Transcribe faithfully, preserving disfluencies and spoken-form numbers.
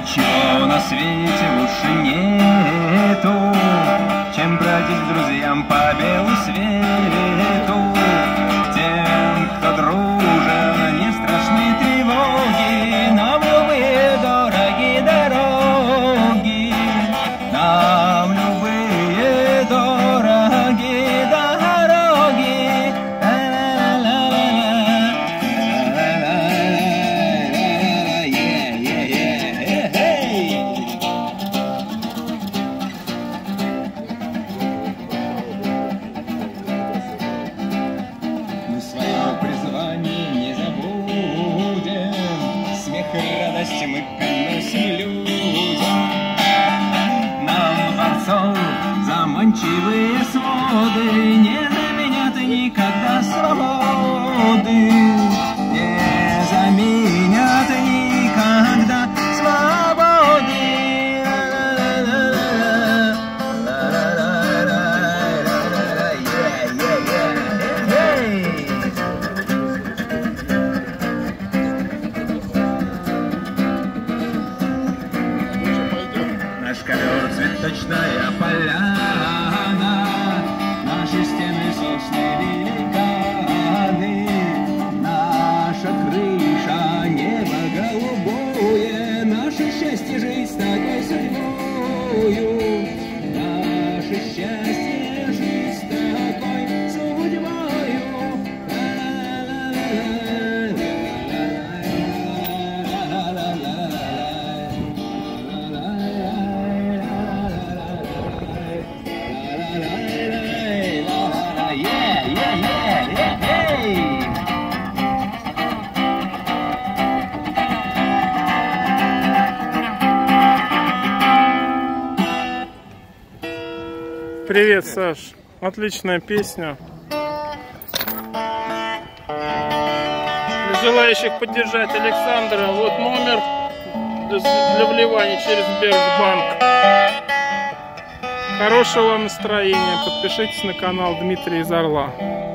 Ничего на свете лучше нету, чем бродить к друзьям по белу свету. Тем, кто дружен, не страшны тревоги, нам любые дороги дороги, нам любые дороги дороги. Мы свое призвание не забудем, смех и радость мы приносим людям. Нам дворцов заманчивые своды не заменят никогда свободы, не заменят никогда свободы. Наш ковер цветочная поляна, наши стены сосны великаны, наша крыша небо голубое, наше счастье жить с такой судьбою, наше счастье жить с такой судьбою. Привет, Саш. Отличная песня. Для желающих поддержать Александра, вот номер для вливания через Сбербанк. Хорошего вам настроения. Подпишитесь на канал Дмитрий из Орла.